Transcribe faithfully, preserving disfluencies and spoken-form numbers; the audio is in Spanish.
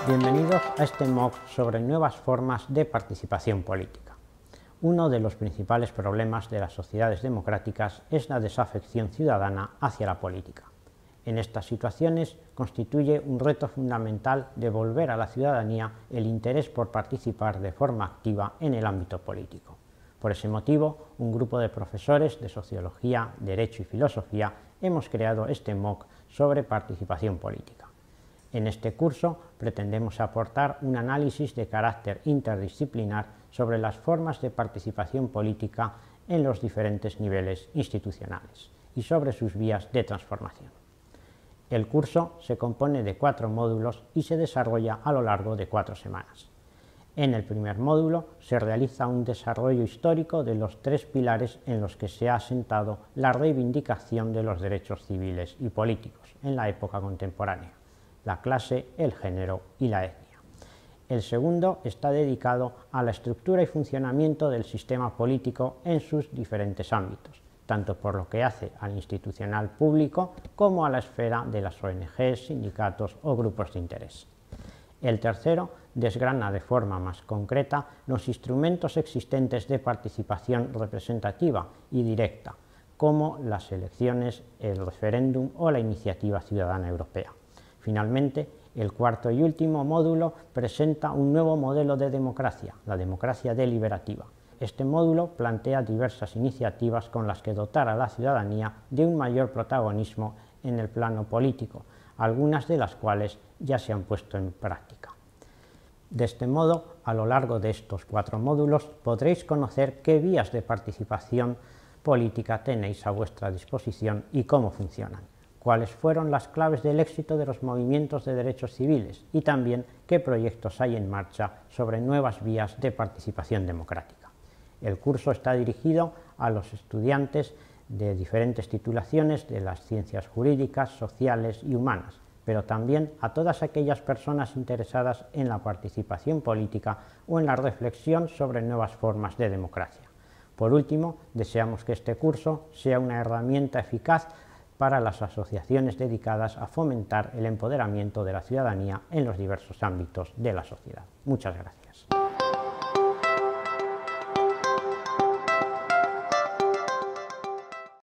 Bienvenidos a este MOOC sobre nuevas formas de participación política. Uno de los principales problemas de las sociedades democráticas es la desafección ciudadana hacia la política. En estas situaciones constituye un reto fundamental devolver a la ciudadanía el interés por participar de forma activa en el ámbito político. Por ese motivo, un grupo de profesores de Sociología, Derecho y Filosofía hemos creado este MOOC sobre participación política. En este curso pretendemos aportar un análisis de carácter interdisciplinar sobre las formas de participación política en los diferentes niveles institucionales y sobre sus vías de transformación. El curso se compone de cuatro módulos y se desarrolla a lo largo de cuatro semanas. En el primer módulo se realiza un desarrollo histórico de los tres pilares en los que se ha asentado la reivindicación de los derechos civiles y políticos en la época contemporánea: la clase, el género y la etnia. El segundo está dedicado a la estructura y funcionamiento del sistema político en sus diferentes ámbitos, tanto por lo que hace al institucional público como a la esfera de las O N Ges, sindicatos o grupos de interés. El tercero desgrana de forma más concreta los instrumentos existentes de participación representativa y directa, como las elecciones, el referéndum o la iniciativa ciudadana europea. Finalmente, el cuarto y último módulo presenta un nuevo modelo de democracia, la democracia deliberativa. Este módulo plantea diversas iniciativas con las que dotar a la ciudadanía de un mayor protagonismo en el plano político, algunas de las cuales ya se han puesto en práctica. De este modo, a lo largo de estos cuatro módulos podréis conocer qué vías de participación política tenéis a vuestra disposición y cómo funcionan, cuáles fueron las claves del éxito de los movimientos de derechos civiles y también qué proyectos hay en marcha sobre nuevas vías de participación democrática. El curso está dirigido a los estudiantes de diferentes titulaciones de las ciencias jurídicas, sociales y humanas, pero también a todas aquellas personas interesadas en la participación política o en la reflexión sobre nuevas formas de democracia. Por último, deseamos que este curso sea una herramienta eficaz para las asociaciones dedicadas a fomentar el empoderamiento de la ciudadanía en los diversos ámbitos de la sociedad. Muchas gracias.